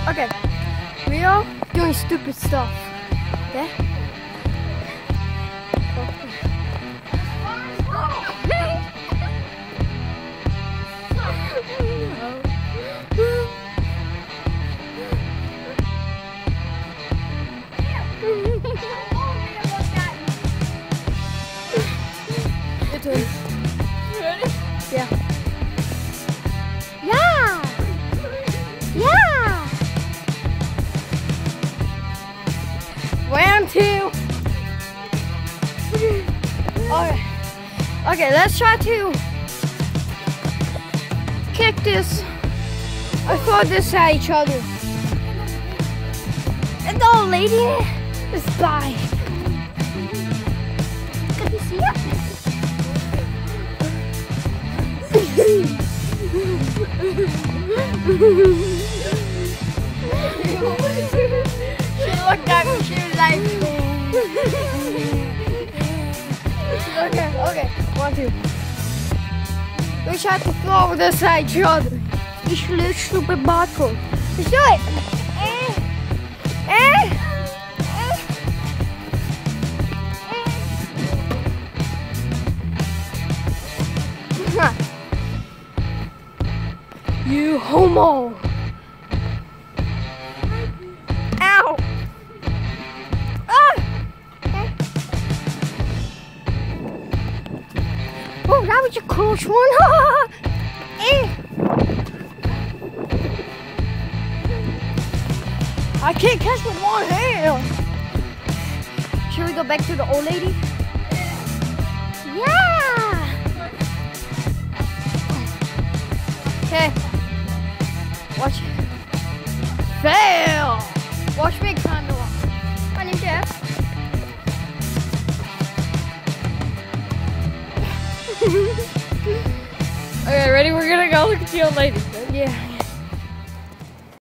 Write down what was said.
Okay, we are doing stupid stuff. Okay? Your turn. Ready? Yeah. Yeah! Yeah! Round 2. Okay, let's try to kick this or throw this at each other. And the old lady is by. Can you see it? She looked at me, she was like, Okay, 1, 2. We try to throw this at each other. This little stupid bottle. Let's do it. You homo. Ow. Oh, that was a close one. I can't catch with one hand. Should we go back to the old lady? Yeah. Okay. Watch. Fail. Watch me climb the wall. My name's Jeff. okay, ready? We're gonna go look at the old lady. Yeah.